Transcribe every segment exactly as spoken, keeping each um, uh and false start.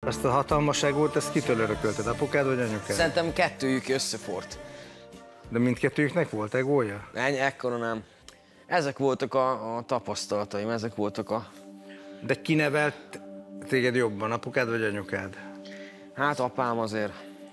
Azt a hatalmas egót, ezt kitől örökölted? Apukád vagy anyukád? Szerintem kettőjük összefort. De mindkettőjüknek volt egója? Ennyi, ekkora nem. Ezek voltak a, a tapasztalataim, ezek voltak a... De ki nevelt téged jobban, apukád vagy anyukád? Hát apám azért.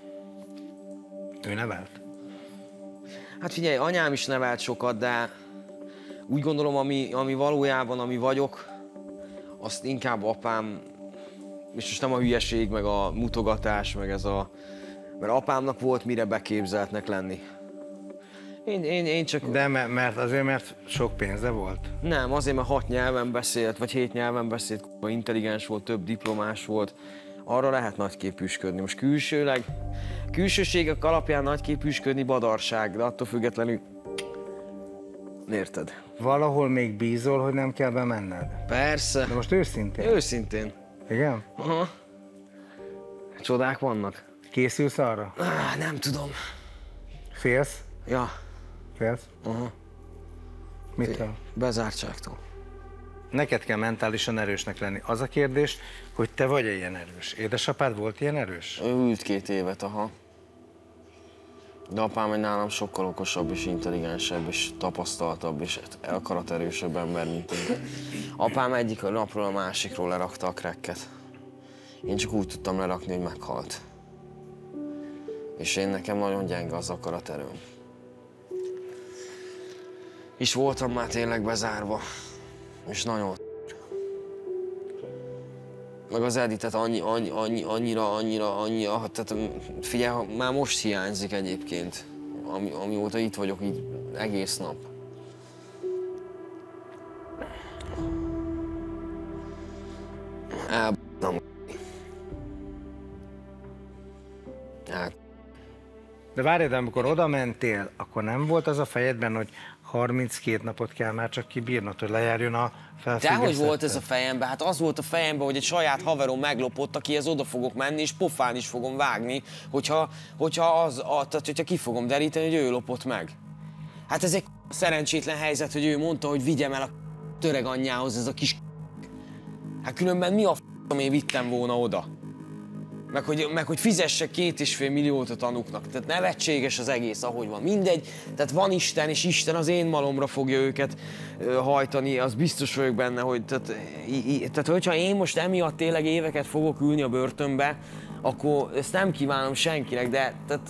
Ő nevelt? Hát figyelj, anyám is nevelt sokat, de úgy gondolom, ami, ami valójában, ami vagyok, azt inkább apám, és most nem a hülyeség, meg a mutogatás, meg ez a... Mert apámnak volt mire beképzeltnek lenni. Én, én, én csak... De mert azért, mert sok pénze volt? Nem, azért, mert hat nyelven beszélt, vagy hét nyelven beszélt, intelligens volt, több diplomás volt. Arra lehet nagyképűsködni. Most külsőleg, külsőségek alapján nagyképűsködni badarság, de attól függetlenül... Érted? Valahol még bízol, hogy nem kell bemenned? Persze. De most őszintén? Őszintén. Igen? Aha. Csodák vannak. Készülsz arra? Ah, nem tudom. Félsz? Ja. Félsz? Aha. Mitől? Bezártságtól. Neked kell mentálisan erősnek lenni. Az a kérdés, hogy te vagy-e ilyen erős? Édesapád volt ilyen erős? Ő ült két évet, aha. De apám egy nálam sokkal okosabb és intelligensebb és tapasztaltabb és akaraterősebb ember, mint én. Apám egyik napról a másikról lerakta a cracket. Én csak úgy tudtam lerakni, hogy meghalt. És én nekem nagyon gyenge az akaraterőm. És voltam már tényleg bezárva. És nagyon... Meg az Editet annyi, annyi, annyi, annyira, annyira, annyira... Tehát figyelj, már most hiányzik egyébként. Ami, amióta itt vagyok, így egész nap. Elb***am. El... De várj, de amikor oda mentél, akkor nem volt az a fejedben, hogy harminckét napot kell már csak kibírnod, hogy lejárjon a felfüggesztettet? Dehogy volt ez a fejemben? Hát az volt a fejemben, hogy egy saját haverom meglopott, akihez oda fogok menni, és pofán is fogom vágni, hogyha, hogyha, az, a, tehát, hogyha ki fogom deríteni, hogy ő lopott meg. Hát ez egy szerencsétlen helyzet, hogy ő mondta, hogy vigyem el a töreg anyjához ez a kis... Hát különben mi a f***om én vittem volna oda? Meg hogy, meg hogy fizessek két és fél milliót a tanúknak. Tehát nevetséges az egész, ahogy van. Mindegy, tehát van Isten, és Isten az én malomra fogja őket ö, hajtani, az biztos vagyok benne, hogy tehát, í, í, tehát hogyha én most emiatt tényleg éveket fogok ülni a börtönbe, akkor ezt nem kívánom senkinek, de tehát...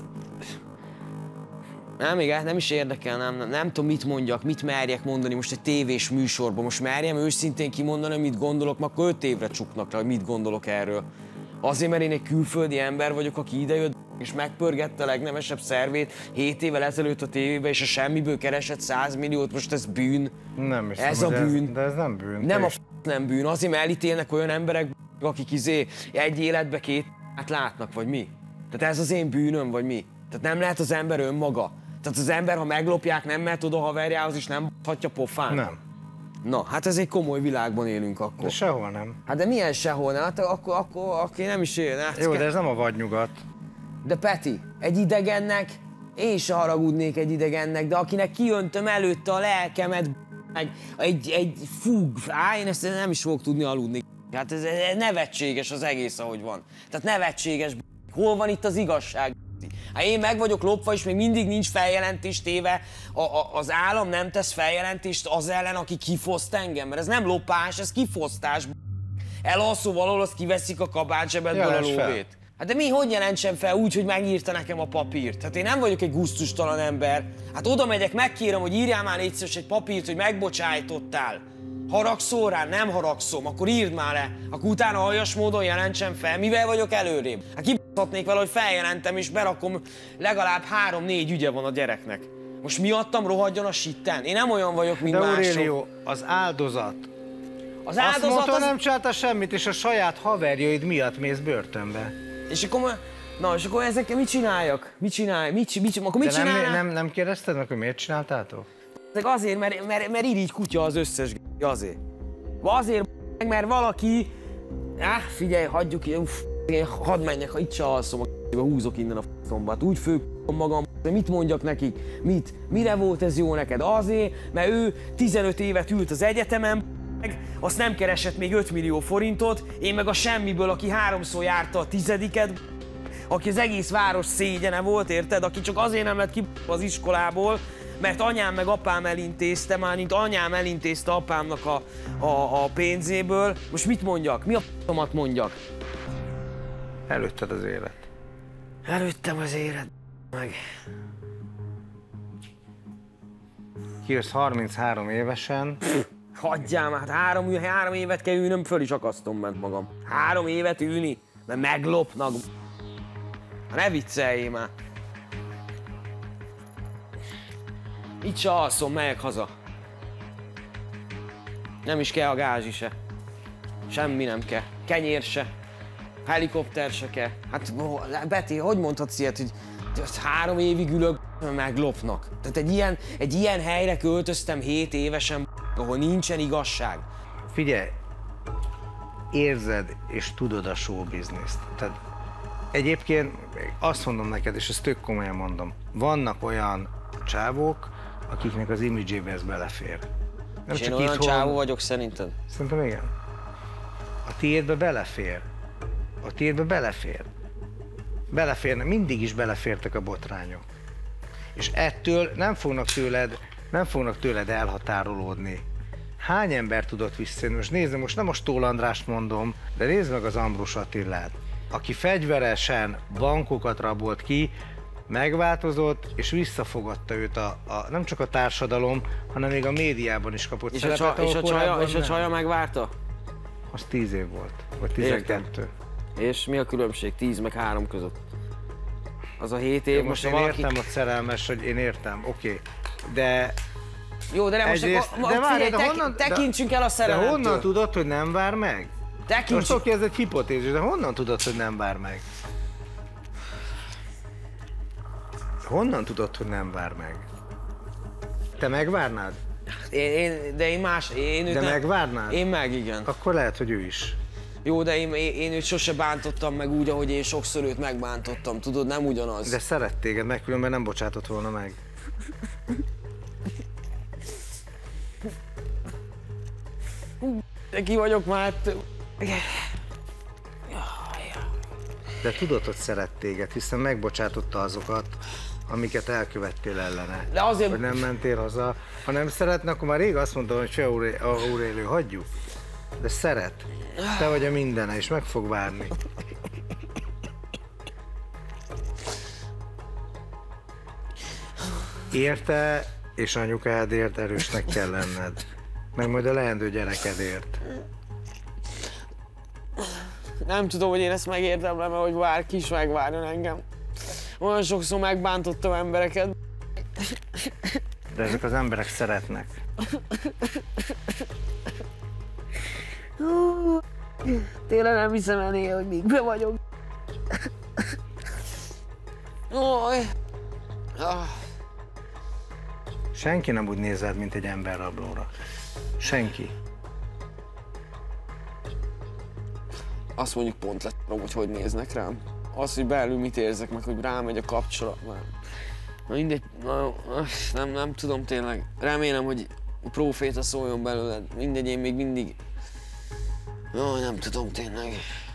Nem, igen, nem is érdekel, nem, nem, nem tudom, mit mondjak, mit merjek mondani most egy tévés műsorban. Most merjem őszintén kimondani, mit gondolok, akkor öt évre csuknak le, hogy mit gondolok erről. Azért, mert én egy külföldi ember vagyok, aki idejött és megpörgette a legnevesebb szervét hét évvel ezelőtt a tévébe, és a semmiből keresett száz milliót, most ez bűn. Nem hiszem, ez a bűn. Ez, de ez nem bűn. Nem a f*** nem bűn, azért, mert elítélnek olyan emberek, akik izé egy életbe két hát látnak, vagy mi? Tehát ez az én bűnöm, vagy mi? Tehát nem lehet az ember önmaga. Tehát az ember, ha meglopják, nem mehet oda haverjához, és nem hatja pofán. Nem. Na, hát ez egy komoly világban élünk akkor. De sehol nem. Hát de milyen sehol nem? Hát akkor, akkor, akkor nem is él. Hát jó, de ez nem a vadnyugat. De Peti, egy idegennek, én se haragudnék egy idegennek, de akinek kiöntöm előtte a lelkemet, meg egy, egy fúg, á, én ezt nem is fogok tudni aludni. Hát ez, ez nevetséges az egész, ahogy van. Tehát nevetséges. Hol van itt az igazság? Hát én meg vagyok lopva, és még mindig nincs feljelentés téve, a, a, az állam nem tesz feljelentést az ellen, aki kifoszt engem, mert ez nem lopás, ez kifosztás. Elalszol valahol, azt kiveszik a kabátzsebedből a lóvét. Hát de mi, hogy jelentsem fel úgy, hogy megírta nekem a papírt? Hát én nem vagyok egy gusztustalan ember. Hát oda megyek, megkérem, hogy írjál már légy egy papírt, hogy megbocsájtottál. Haragszol rá? Nem haragszom, akkor írd már le. Akkor utána aljas módon jelentsem fel. Mivel vagyok előrébb? Hát kibaszhatnék vele, hogy feljelentem és berakom, legalább három-négy ügye van a gyereknek. Most miattam rohadjon a sitten? Én nem olyan vagyok, mint de mások. De Aurélio, az áldozat. Az áldozat azt mondta, az... nem csinálta semmit, és a saját haverjaid miatt mész börtönbe. És akkor, na, és akkor ezekkel mit csináljak? Mit csinálj? Mit, mit, akkor mit de nem, csinálnál? nem, nem kérdezted meg, hogy miért csináltátok? Azért, mert, mert, mert irigy kutya az összes g***, azért. Azért, mert valaki... Áh, figyelj, hagyjuk, uff, hadd menjek, ha itt se alszom, a húzok innen a f***ombat. Úgy fők magam, de mit mondjak nekik? Mit? Mire volt ez jó neked? Azért, mert ő tizenöt évet ült az egyetemen, azt nem keresett még öt millió forintot, én meg a semmiből, aki háromszor járta a tizediket, aki az egész város szégyene volt, érted? Aki csak azért nem lett ki az iskolából, mert anyám meg apám elintézte, már mint anyám elintézte apámnak a, a, a pénzéből. Most mit mondjak? Mi a f***omat mondjak? Előtted az élet. Előttem az élet, meg. Kijössz harminchárom évesen. Hagyjál már, hát három, három évet kell ülnöm, föl is akasztom ment magam. Három évet ülni, mert meglopnak. Ne vicceljél már. Itt se alszom, megyek haza. Nem is kell a gázsi se. Semmi nem kell. Kenyér se. Helikopter se kell. Hát Beti, hogy mondhatsz ilyet, hogy három évig ülök, meglopnak. Tehát egy ilyen, egy ilyen helyre költöztem hét évesen, ahol nincsen igazság. Figyelj, érzed és tudod a show business-t. Tehát egyébként azt mondom neked, és ezt tök komolyan mondom, vannak olyan csávók, akiknek az imidzsébe ez belefér. Nem És én olyan itthon... csávó vagyok szerinted? Szerintem igen. A tiédbe belefér. A tiédbe belefér. Beleférne, mindig is belefértek a botrányok. És ettől nem fognak tőled, nem fognak tőled elhatárolódni. Hány ember tudott visszajönni? Most nézd, most nem a Stól Andrást mondom, de nézd meg az Ambrus Attilát, aki fegyveresen bankokat rabolt ki, megváltozott, és visszafogadta őt a, a, nem csak a társadalom, hanem még a médiában is kapott És szerepet. a, csa, és a, csaja, és a nem. csaja megvárta? Az tíz év volt, vagy tizenkettő. Értem. És mi a különbség tíz meg három között? Az a hét év, Jó, most most én valaki... értem, hogy szerelmes, hogy én értem, oké. Okay. De Jó, de nem most egyrészt, akkor, de várj, figyelj, de tek, honnan, tekintsünk el a de szerelemtől. honnan tudod, hogy nem vár meg? Most Tekintsünk. oké, ez egy hipotézis, de honnan tudod, hogy nem vár meg? Honnan tudod, hogy nem vár meg? Te megvárnád? Én, én, de én más, én őt De nem- megvárnád? Én meg, igen. Akkor lehet, hogy ő is. Jó, de én, én, én őt sose bántottam meg úgy, ahogy én sokszor őt megbántottam, tudod, nem ugyanaz. De szeret téged, meg különben nem bocsátott volna meg. De ki vagyok már? De tudod, hogy szeret téged, hiszen megbocsátotta azokat, amiket elkövettél ellene. De azért- Hogy nem mentél haza. Ha nem szeretne, akkor már rég azt mondtam, hogy se Aurélő, hagyjuk. De szeret. Te vagy a mindene, és meg fog várni. Érte és anyukádért erősnek kell lenned. Meg majd a leendő gyerekedért. Nem tudom, hogy én ezt megérdemlem, hogy bárki is megvárjon engem. Olyan sokszor megbántottam embereket. De ezek az emberek szeretnek. Tényleg nem hiszem el néha, hogy még be vagyok. Oj. Ah. Senki nem úgy néz rád, mint egy emberrablóra. Senki. Azt mondjuk pont lett, hogy hogy néznek rám. Az, hogy belül mit érzek, meg hogy rámegy a kapcsolat. Már. Na mindegy, na, nem, nem tudom tényleg. Remélem, hogy a próféta szóljon belőled. Mindegy, én még mindig... Jó, nem tudom tényleg.